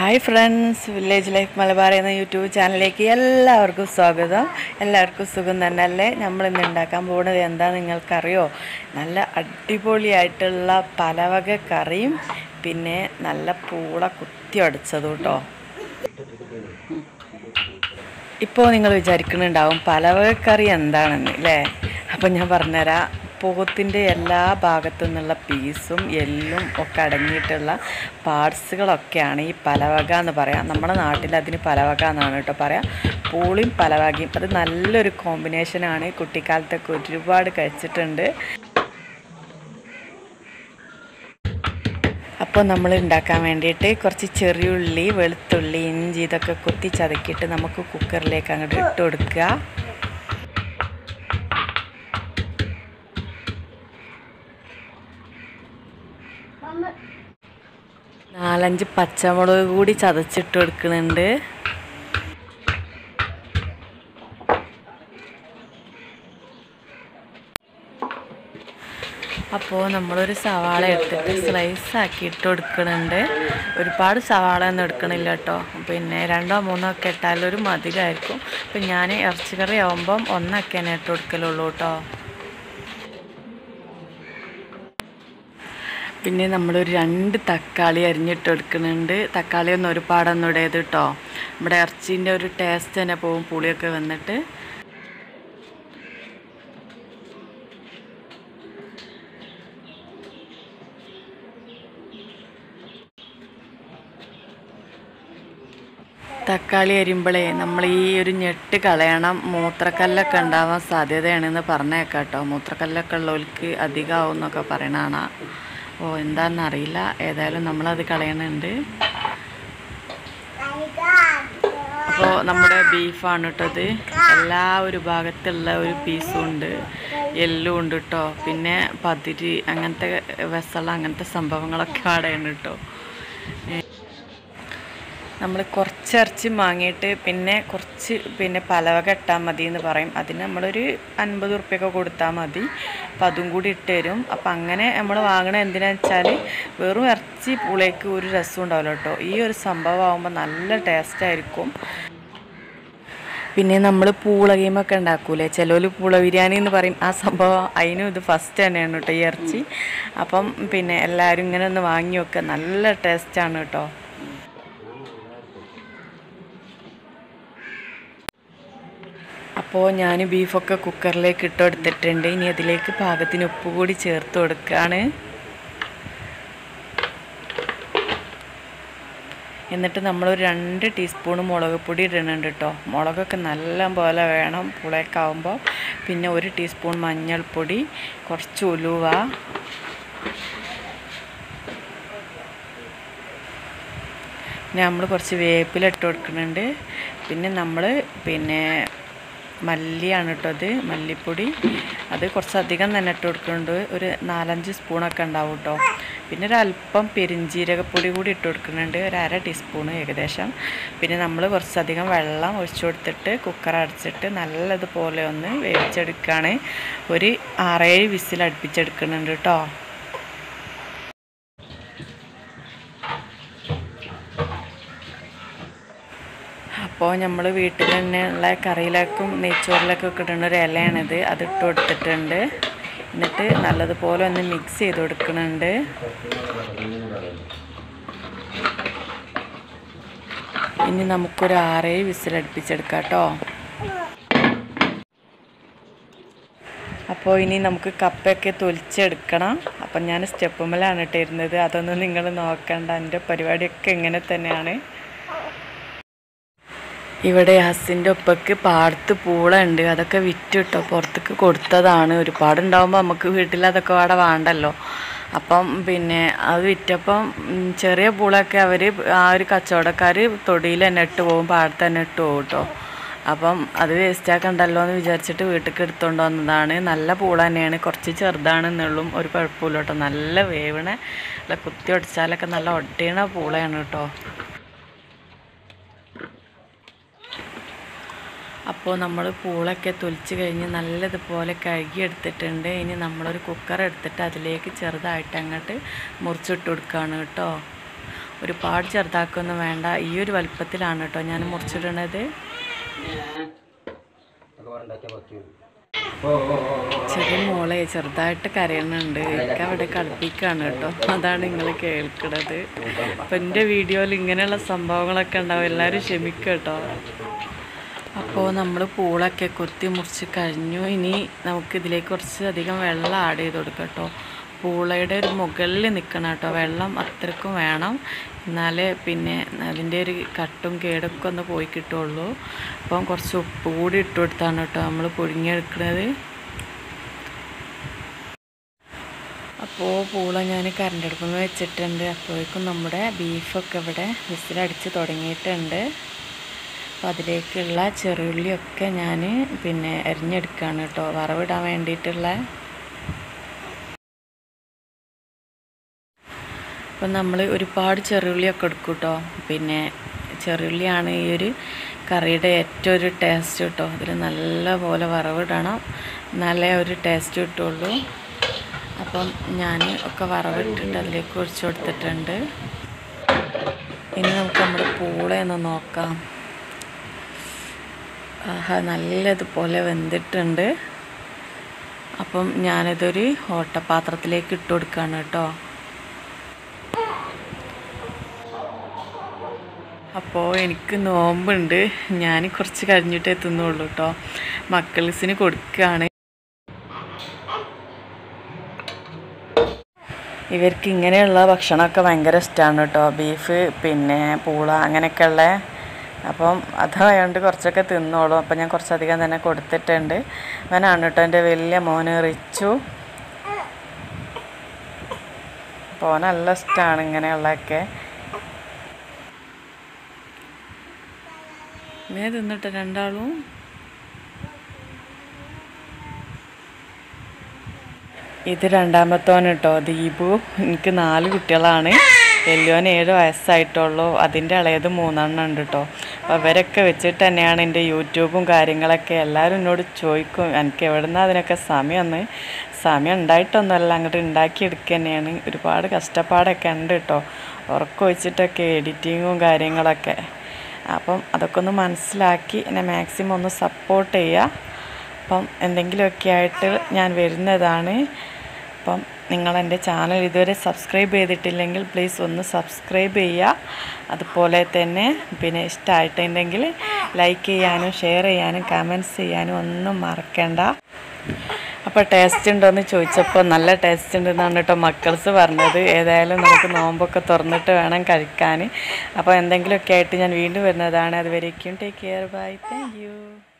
Hi friends, village life Malabar എന്ന YouTube ചാനലിലേക്ക് എല്ലാവർക്കും സ്വാഗതം. എല്ലാവർക്കും സുഖം തന്നെയല്ലേ? നമ്മളിന്ന് ഉണ്ടാക്കാൻ പോകുന്നത് എന്താ നിങ്ങൾക്കറിയോ? നല്ല അടിപൊളിയായിട്ടുള്ള പലവക കറിയും പിന്നെ നല്ല പൂള കുത്തി അടിച്ചതും കേട്ടോ. ഇപ്പോൾ നിങ്ങൾ വിചാരിക്കുന്നുണ്ടാവും പലവക കറി എന്താണെന്ന് അല്ലേ? അപ്പം ഞാൻ പറഞ്ഞുതരാം. പോത്തിൻ്റെ എല്ലാ ഭാഗത്തു നിന്നുള്ള പീസും എല്ലും ഒക്കെ അടങ്ങിയിട്ടുള്ള പാർട്സുകളൊക്കെയാണ് ഈ പലവക എന്ന് പറയാം. നമ്മുടെ നാട്ടിൽ അതിന് പലവക എന്നാണ് കേട്ടോ പറയാം. പൂളിയും പലവകയും അത് നല്ലൊരു കോമ്പിനേഷനാണ്. കുട്ടിക്കാലത്തൊക്കെ ഒരുപാട് കഴിച്ചിട്ടുണ്ട്. അപ്പോൾ നമ്മൾ ഉണ്ടാക്കാൻ വേണ്ടിയിട്ട് കുറച്ച് ചെറിയുള്ളി, വെളുത്തുള്ളി, ഇഞ്ചി ഇതൊക്കെ കുത്തി ചതക്കിയിട്ട് നമുക്ക് കുക്കറിലേക്ക് അങ്ങോട്ട് ഇട്ട് കൊടുക്കുക. നാലഞ്ച് പച്ചമുളക് കൂടി ചതച്ചിട്ട് കൊടുക്കുന്നുണ്ട്. അപ്പോൾ നമ്മളൊരു സവാള എടുത്തിട്ട് സ്ലൈസ് ആക്കി ഇട്ട് കൊടുക്കുന്നുണ്ട്. ഒരുപാട് സവാള ഒന്നും എടുക്കണില്ല കേട്ടോ. പിന്നെ 2 or 3 ഒക്കെ ഇട്ടാലൊരു മധുരമായിരിക്കും. അപ്പം ഞാൻ ഇറച്ചിക്കറി ആകുമ്പം ഒന്നൊക്കെ തന്നെ ഇട്ട് കൊടുക്കലുള്ളൂ കേട്ടോ. പിന്നെ നമ്മളൊരു 2 തക്കാളി അരിഞ്ഞിട്ട് എടുക്കുന്നുണ്ട്. തക്കാളി ഒന്നും ഒരുപാടൊന്നും ഇടരുത് കേട്ടോ. നമ്മുടെ ഇറച്ചീൻ്റെ ഒരു ടേസ്റ്റ് തന്നെ പോകും പുളിയൊക്കെ വന്നിട്ട്. തക്കാളി അരിയുമ്പോഴേ നമ്മൾ ഈ ഒരു ഞെട്ട് കളയണം. മൂത്രക്കല്ലൊക്കെ ഉണ്ടാവാൻ സാധ്യതയാണെന്ന് പറഞ്ഞേക്കാം കേട്ടോ. മൂത്രക്കല്ലൊക്കെ ഉള്ളവർക്ക് അധികമാവും എന്നൊക്കെ പറയണതാണ്. എന്താണെന്നറിയില്ല. ഏതായാലും നമ്മളത് കളയണുണ്ട്. അപ്പോൾ നമ്മുടെ ബീഫാണ് കേട്ടത്. എല്ലാ ഒരു ഭാഗത്തുള്ള ഒരു പീസും ഉണ്ട്, എല്ലും ഉണ്ട് കേട്ടോ. പിന്നെ പതിരി അങ്ങനത്തെ വെസള അങ്ങനത്തെ സംഭവങ്ങളൊക്കെ അവിടെയാണ് കേട്ടോ. നമ്മൾ കുറച്ച് ഇറച്ചി വാങ്ങിയിട്ട് പിന്നെ കുറച്ച് പലവക ഇട്ടാൽ മതി എന്ന് പറയും. അതിന് നമ്മളൊരു 50 ഉറുപ്പ്യൊക്കെ കൊടുത്താൽ മതി. അപ്പം അതും കൂടി ഇട്ട് തരും. അപ്പം അങ്ങനെ നമ്മൾ വാങ്ങണത് എന്തിനാണെന്ന് വെച്ചാൽ വെറും ഇറച്ചി പൂളയ്ക്ക് ഒരു രസം ഉണ്ടാവില്ല കേട്ടോ. ഈ ഒരു സംഭവം ആകുമ്പോൾ നല്ല ടേസ്റ്റായിരിക്കും. പിന്നെ നമ്മൾ പൂള ഗെയിമൊക്കെ ഉണ്ടാക്കൂലേ, ചിലവർ പൂള ബിരിയാണി എന്ന് പറയും. ആ സംഭവം അതിനും ഇത് ഫസ്റ്റ് തന്നെയാണ് കേട്ടോ ഈ ഇറച്ചി. അപ്പം എല്ലാവരും ഇങ്ങനെ ഒന്ന് വാങ്ങി വെക്കുക. നല്ല ടേസ്റ്റാണ് കേട്ടോ. അപ്പോൾ ഞാൻ ബീഫൊക്കെ കുക്കറിലേക്ക് ഇട്ട് കൊടുത്തിട്ടുണ്ട്. ഇനി അതിലേക്ക് പാകത്തിന് ഉപ്പ് കൂടി ചേർത്ത് കൊടുക്കുകയാണ്. എന്നിട്ട് നമ്മളൊരു 2 ടീസ്പൂൺ മുളക് പൊടി ഇടുന്നുണ്ട് കേട്ടോ. മുളകൊക്കെ നല്ല പോലെ വേണം പുളയൊക്കെ ആകുമ്പോൾ. പിന്നെ 1 ടീസ്പൂൺ മഞ്ഞൾപ്പൊടി, കുറച്ച് ഉലുവ, പിന്നെ നമ്മൾ കുറച്ച് വേപ്പില ഇട്ട് കൊടുക്കുന്നുണ്ട്. പിന്നെ നമ്മൾ മല്ലിയാണ് കേട്ടോ. അത് മല്ലിപ്പൊടി അത് കുറച്ചധികം തന്നെ ഇട്ട് കൊടുക്കുന്നുണ്ട്. ഒരു 4-5 സ്പൂണൊക്കെ ഉണ്ടാവും കേട്ടോ. പിന്നെ ഒരല്പം പെരിഞ്ജീരകപ്പൊടി കൂടി ഇട്ട് കൊടുക്കുന്നുണ്ട്, ഒരു 1/2 ടീസ്പൂൺ ഏകദേശം. പിന്നെ നമ്മൾ കുറച്ചധികം വെള്ളം ഒഴിച്ചു കൊടുത്തിട്ട് കുക്കർ അടച്ചിട്ട് നല്ലതുപോലെ ഒന്ന് വേവിച്ചെടുക്കുകയാണ്. ഒരു 6-7 വിസിൽ അടുപ്പിച്ചെടുക്കുന്നുണ്ട് കേട്ടോ. അപ്പോൾ നമ്മൾ വീട്ടിൽ തന്നെ ഉള്ള കറിയിലേക്കും നെയ്ച്ചോറിലേക്കും ഒക്കെ ഇടുന്ന ഒരു ഇലയാണിത്. അതിട്ട് കൊടുത്തിട്ടുണ്ട്. എന്നിട്ട് നല്ലതുപോലെ ഒന്ന് മിക്സ് ചെയ്ത് കൊടുക്കുന്നുണ്ട്. ഇനി നമുക്കൊരു 6-7 വിസിൽ അടുപ്പിച്ചെടുക്കാം കേട്ടോ. അപ്പോൾ ഇനി നമുക്ക് കപ്പയൊക്കെ തൊലിച്ചെടുക്കണം. അപ്പം ഞാൻ സ്റ്റെപ്പുമ്മലാണ് ഇട്ടിരുന്നത്. അതൊന്നും നിങ്ങൾ നോക്കണ്ട. എൻ്റെ പരിപാടിയൊക്കെ ഇങ്ങനെ തന്നെയാണ്. ഇവിടെ ഹസ്സിൻ്റെ ഒപ്പക്ക് പാടത്ത് പൂള ഉണ്ട്. അതൊക്കെ വിറ്റിട്ടോ പുറത്തേക്ക് കൊടുത്തതാണ്. ഒരുപാടുണ്ടാകുമ്പോൾ നമുക്ക് വീട്ടിൽ അതൊക്കെ അവിടെ വേണ്ടല്ലോ. അപ്പം അത് വിറ്റപ്പം ചെറിയ പൂളൊക്കെ അവർ ആ ഒരു കച്ചവടക്കാർ തൊടിയിൽ തന്നെ ഇട്ട് പോകും, പാടത്ത് തന്നെ ഇട്ട് പോകും കേട്ടോ. അപ്പം അത് വേസ്റ്റാക്കണ്ടല്ലോ എന്ന് വിചാരിച്ചിട്ട് വീട്ടിലേക്ക് എടുത്തുകൊണ്ട് വന്നതാണ്. നല്ല പൂള തന്നെയാണ്, കുറച്ച് ചെറുതാണെന്നുള്ളൂ, ഒരു കുഴപ്പമില്ല കേട്ടോ. നല്ല വേവണ കുത്തി ഒടിച്ചാലൊക്കെ നല്ല ഒട്ടീണ പൂളയാണ് കേട്ടോ. അപ്പോൾ നമ്മൾ പൂളൊക്കെ തൊലിച്ച് കഴിഞ്ഞ് നല്ലതുപോലെ കഴുകിയെടുത്തിട്ടുണ്ട്. ഇനി നമ്മളൊരു കുക്കർ എടുത്തിട്ട് അതിലേക്ക് ചെറുതായിട്ട് അങ്ങോട്ട് മുറിച്ചിട്ട് കൊടുക്കുകയാണ് കേട്ടോ. ഒരുപാട് ചെറുതാക്കൊന്നും വേണ്ട. ഈ ഒരു വലുപ്പത്തിലാണ് കേട്ടോ ഞാൻ മുറിച്ചിടണത്. ചെറിയ മോളെ ചെറുതായിട്ട് കരയുന്നുണ്ട്. എനിക്ക് അവിടെ കളിപ്പിക്കുകയാണ് കേട്ടോ. അതാണ് നിങ്ങൾ കേൾക്കുന്നത്. അപ്പം എൻ്റെ വീഡിയോയിൽ ഇങ്ങനെയുള്ള സംഭവങ്ങളൊക്കെ ഉണ്ടാവും, എല്ലാവരും ക്ഷമിക്കുക കേട്ടോ. അപ്പോൾ നമ്മൾ പൂളൊക്കെ കൊത്തി മുറിച്ച് കഴിഞ്ഞു. ഇനി നമുക്ക് ഇതിലേക്ക് കുറച്ച് അധികം വെള്ളം ആഡ് ചെയ്ത് കൊടുക്കാം കേട്ടോ. പൂളയുടെ ഒരു മുകളിൽ നിൽക്കണം കേട്ടോ, വെള്ളം അത്രയ്ക്കും വേണം, എന്നാലേ പിന്നെ അതിൻ്റെ ഒരു കട്ടും കേടൊക്കെ ഒന്ന് പോയി കിട്ടുള്ളൂ. അപ്പം കുറച്ച് ഉപ്പ് കൂടി ഇട്ട് കൊടുത്താണ് കേട്ടോ നമ്മൾ പുഴുങ്ങിയെടുക്കുന്നത്. അപ്പോൾ പൂള ഞാൻ കറണ്ട് അടുപ്പിൽ വെച്ചിട്ടുണ്ട്. അപ്പോഴേക്കും നമ്മുടെ ബീഫൊക്കെ ഇവിടെ വിസിലടിച്ച് തുടങ്ങിയിട്ടുണ്ട്. അപ്പോൾ അതിലേക്കുള്ള ചെറുള്ളിയൊക്കെ ഞാൻ പിന്നെ അരിഞ്ഞെടുക്കുകയാണ് കേട്ടോ, വറവിടാൻ വേണ്ടിയിട്ടുള്ള. അപ്പം നമ്മൾ ഒരുപാട് ചെറുള്ളിയൊക്കെ എടുക്കും കേട്ടോ. പിന്നെ ചെറുള്ളിയാണ് ഈ ഒരു കറിയുടെ ഏറ്റവും ഒരു ടേസ്റ്റ് കേട്ടോ. അതിൽ നല്ല പോലെ വറവിടണം, നല്ല ഒരു ടേസ്റ്റ് കിട്ടുള്ളൂ. അപ്പം ഞാൻ ഒക്കെ വറവിട്ടിട്ട് അതിലേക്ക് ഒഴിച്ച് കൊടുത്തിട്ടുണ്ട്. ഇനി നമുക്ക് നമ്മുടെ പൂളയൊന്ന് നോക്കാം. നല്ലതുപോലെ വെന്തിട്ടുണ്ട്. അപ്പം ഞാനിതൊരു ഓട്ടപാത്രത്തിലേക്ക് ഇട്ട് കൊടുക്കുകയാണ് കേട്ടോ. അപ്പോൾ എനിക്ക് നോമ്പുണ്ട്, ഞാൻ കുറച്ച് കഴിഞ്ഞിട്ടേ എത്തുന്നുള്ളൂ കേട്ടോ. മക്കൾസിന് കൊടുക്കുകയാണ്. ഇവർക്ക് ഇങ്ങനെയുള്ള ഭക്ഷണമൊക്കെ ഭയങ്കര ഇഷ്ടമാണ് കേട്ടോ, ബീഫ് പിന്നെ പൂള അങ്ങനെയൊക്കെയുള്ള. അപ്പം അതായതുകൊണ്ട് കുറച്ചൊക്കെ തിന്നോളും. അപ്പം ഞാൻ കുറച്ചധികം തന്നെ കൊടുത്തിട്ടുണ്ട്. അവനാണ് കേട്ടോ എൻ്റെ വലിയ മോന് റിച്ചു. അപ്പോൾ നല്ല ഇഷ്ടമാണ് ഇങ്ങനെയുള്ളതൊക്കെ. ഇങ്ങനെ തിന്നിട്ട് രണ്ടാളും. ഇത് രണ്ടാമത്തോൻ കേട്ടോ, ദീപു. എനിക്ക് 4 കുട്ടികളാണ്. വലിയോന് 7 വയസ്സായിട്ടുള്ളൂ. അതിൻ്റെ ഇളയത് 3 ഉണ്ട് കേട്ടോ. അപ്പോൾ അവരൊക്കെ വെച്ചിട്ട് തന്നെയാണ് എൻ്റെ യൂട്യൂബും കാര്യങ്ങളൊക്കെ. എല്ലാവരും എന്നോട് ചോദിക്കും എനിക്ക് എവിടെ നിന്നാണ് അതിനൊക്കെ സമയം ഉണ്ടായിട്ടൊന്നുമല്ല, അങ്ങോട്ട് ഉണ്ടാക്കിയെടുക്കുക തന്നെയാണ്. ഒരുപാട് കഷ്ടപ്പാടൊക്കെ ഉണ്ട് കേട്ടോ, ഉറക്കം വെച്ചിട്ടൊക്കെ എഡിറ്റിങ്ങും കാര്യങ്ങളൊക്കെ. അപ്പം അതൊക്കെ ഒന്ന് മനസ്സിലാക്കി എന്നെ മാക്സിമം ഒന്ന് സപ്പോർട്ട് ചെയ്യുക. അപ്പം എന്തെങ്കിലുമൊക്കെ ആയിട്ട് ഞാൻ വരുന്നതാണ്. അപ്പം നിങ്ങളെൻ്റെ ചാനൽ ഇതുവരെ സബ്സ്ക്രൈബ് ചെയ്തിട്ടില്ലെങ്കിൽ പ്ലീസ് ഒന്ന് സബ്സ്ക്രൈബ് ചെയ്യുക. അതുപോലെ തന്നെ പിന്നെ ഇഷ്ടമായിട്ടുണ്ടെങ്കിൽ ലൈക്ക് ചെയ്യാനും ഷെയർ ചെയ്യാനും കമൻറ്റ്സ് ചെയ്യാനും ഒന്നും മറക്കണ്ട. അപ്പോൾ ടേസ്റ്റ് ഉണ്ടോയെന്ന് ചോദിച്ചപ്പോൾ നല്ല ടേസ്റ്റ് ഉണ്ടെന്നാണ് കേട്ടോ മക്കൾസ് പറഞ്ഞത്. ഏതായാലും നമുക്ക് നോമ്പൊക്കെ തുറന്നിട്ട് വേണം കഴിക്കാൻ. അപ്പോൾ എന്തെങ്കിലുമൊക്കെ ആയിട്ട് ഞാൻ വീണ്ടും വരുന്നതാണ്. അതുവരേക്കും take care, bye, thank U.